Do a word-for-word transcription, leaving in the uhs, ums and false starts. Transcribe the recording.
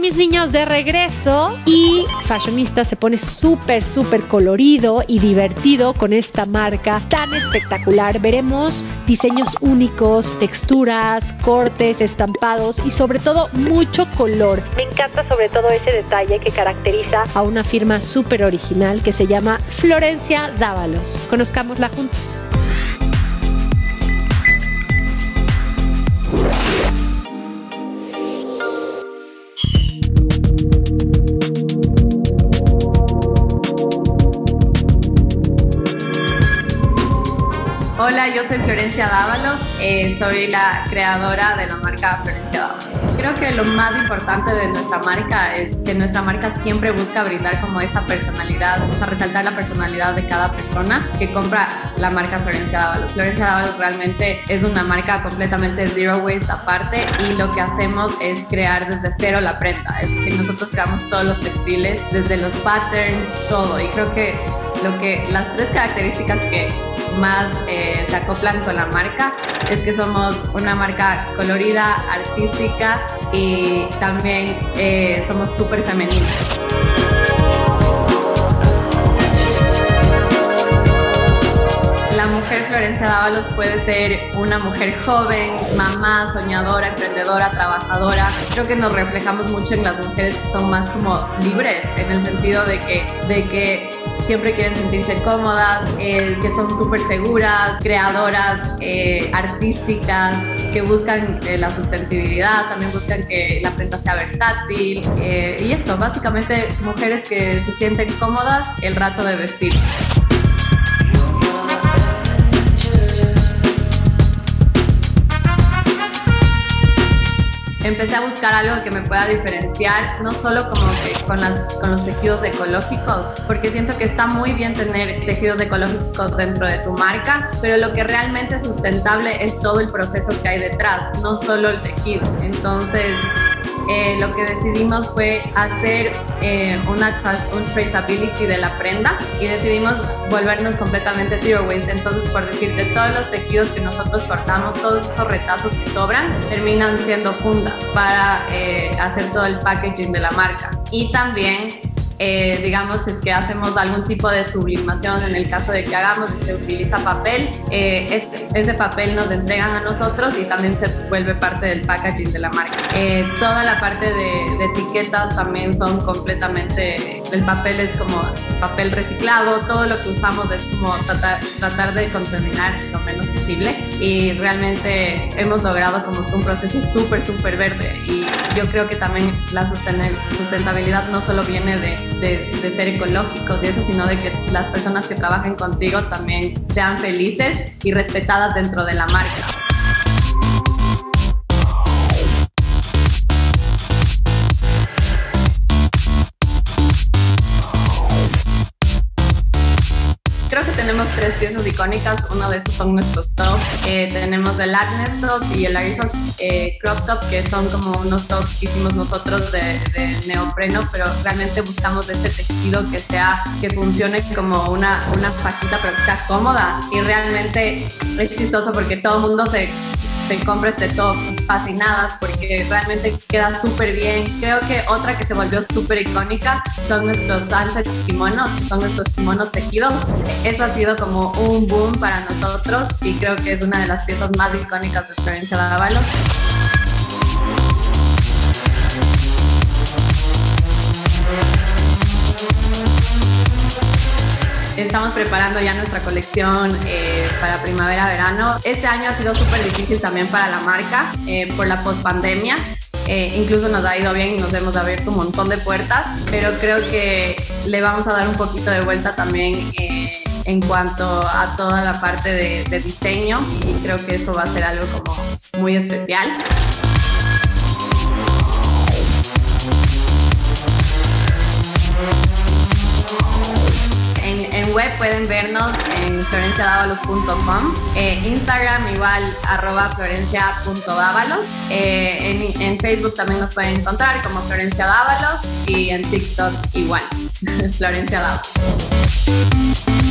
mis niños de regreso y Fashionista se pone súper, súper colorido y divertido con esta marca tan espectacular. Veremos diseños únicos, texturas, cortes, estampados y sobre todo mucho color. Me encanta sobre todo ese detalle que caracteriza a una firma súper original que se llama Florencia Dávalos. Conozcámosla juntos. Hola, yo soy Florencia Dávalos, eh, soy la creadora de la marca Florencia Dávalos. Creo que lo más importante de nuestra marca es que nuestra marca siempre busca brindar como esa personalidad, o sea, resaltar la personalidad de cada persona que compra la marca Florencia Dávalos. Florencia Dávalos realmente es una marca completamente zero waste aparte y lo que hacemos es crear desde cero la prenda. Es decir, nosotros creamos todos los textiles, desde los patterns, todo. Y creo que, lo que las tres características que más eh, se acoplan con la marca es que somos una marca colorida, artística y también eh, somos súper femeninas. La mujer Florencia Dávalos puede ser una mujer joven, mamá, soñadora, emprendedora, trabajadora. Creo que nos reflejamos mucho en las mujeres que son más como libres, en el sentido de que, de que siempre quieren sentirse cómodas, eh, que son súper seguras, creadoras, eh, artísticas, que buscan eh, la sustentabilidad, también buscan que la prenda sea versátil eh, y eso, básicamente mujeres que se sienten cómodas el rato de vestir. Empecé a buscar algo que me pueda diferenciar, no solo como que con, las, con los tejidos ecológicos, porque siento que está muy bien tener tejidos ecológicos dentro de tu marca, pero lo que realmente es sustentable es todo el proceso que hay detrás, no solo el tejido. Entonces, eh, lo que decidimos fue hacer eh, una tra un traceability de la prenda y decidimos volvernos completamente zero waste. Entonces, por decirte, todos los tejidos que nosotros cortamos, todos esos retazos que sobran, terminan siendo fundas para eh, hacer todo el packaging de la marca. Y también, eh, digamos, es que hacemos algún tipo de sublimación, en el caso de que hagamos y se utiliza papel, eh, este, ese papel nos lo entregan a nosotros y también se vuelve parte del packaging de la marca. Eh, toda la parte de, de etiquetas también son completamente, el papel es como papel reciclado, todo lo que usamos es como tratar, tratar de contaminar lo menos posible y realmente hemos logrado como un proceso súper, súper verde y yo creo que también la sustentabilidad no solo viene de, de, de ser ecológicos y eso, sino de que las personas que trabajen contigo también sean felices y respetadas dentro de la marca. Creo que tenemos tres piezas icónicas, uno de esos son nuestros tops. Eh, tenemos el Agnes Top y el Arizos eh, Crop Top, que son como unos tops que hicimos nosotros de, de neopreno, pero realmente buscamos este tejido que sea, que funcione como una, una fajita, pero que sea cómoda. Y realmente es chistoso porque todo el mundo se... se compra este top fascinadas porque realmente queda súper bien. Creo que otra que se volvió súper icónica son nuestros sunset kimonos, son nuestros kimonos tejidos. Eso ha sido como un boom para nosotros y creo que es una de las piezas más icónicas de Florencia Dávalos. Estamos preparando ya nuestra colección eh, para primavera-verano. Este año ha sido súper difícil también para la marca eh, por la post-pandemia. Eh, incluso nos ha ido bien y nos hemos abierto un montón de puertas, pero creo que le vamos a dar un poquito de vuelta también eh, en cuanto a toda la parte de, de diseño y creo que eso va a ser algo como muy especial. En web pueden vernos en florencia dávalos punto com, eh, Instagram igual arroba florencia punto dávalos, eh, en, en Facebook también nos pueden encontrar como Florencia Dávalos y en TikTok igual, Florencia Dávalos.